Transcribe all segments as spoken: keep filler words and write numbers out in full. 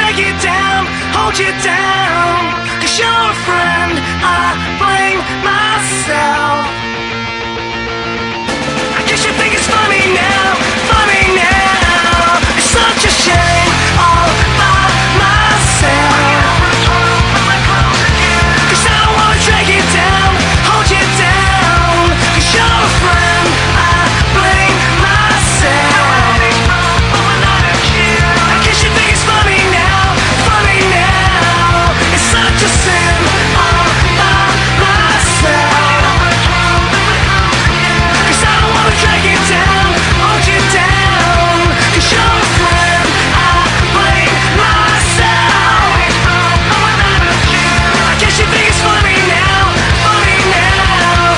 drag you down, hold you down. Cause you're a friend, I blame myself. I guess you think it's funny now, funny now. It's such a shame, all by myself. Cause I don't wanna drag you down, hold you down. Cause you're a friend, I blame myself. I guess you think it's funny now, funny now. It's such a sin, all by myself. Cause I don't wanna drag you down, hold you down. Cause you're a friend, I blame myself. I guess you think it's funny now, funny now.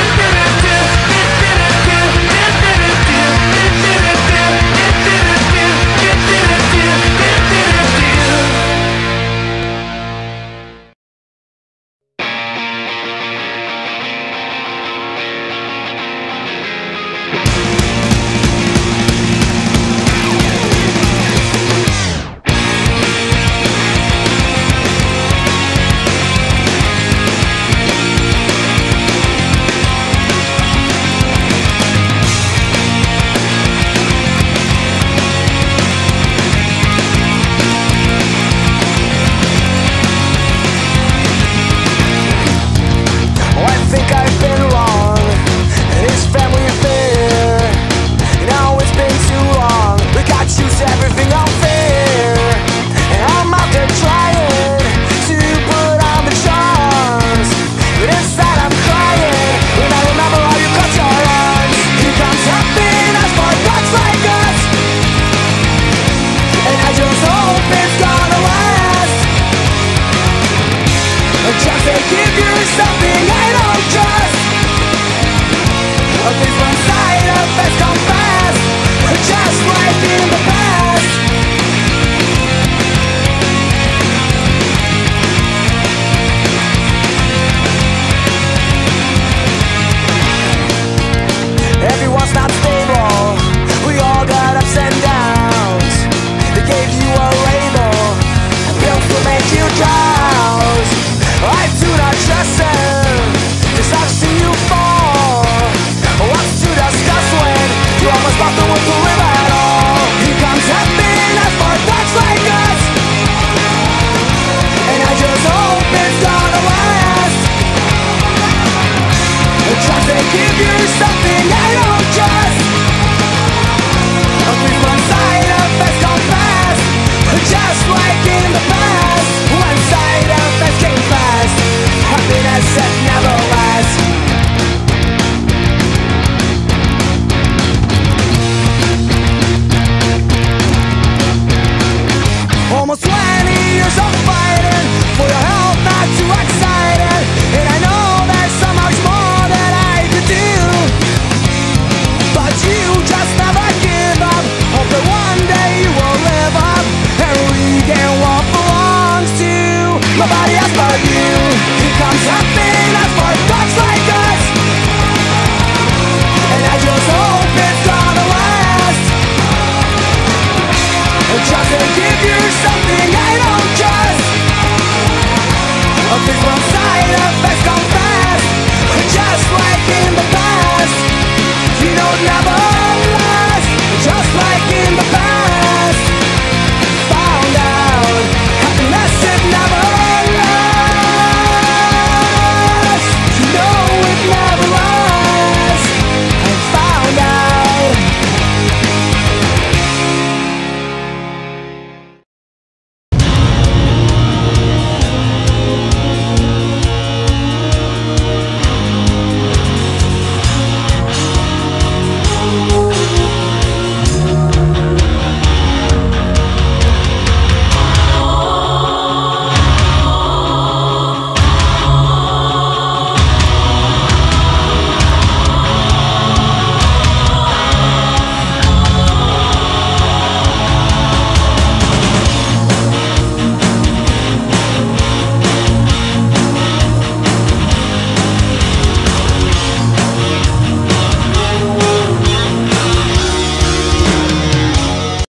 Nobody else but you. Here comes happiness for thugs like us, and I just hope it's gonna last. Just to give you something I don't trust. A big one side effects come fast, just like in the past. You don't never last, just like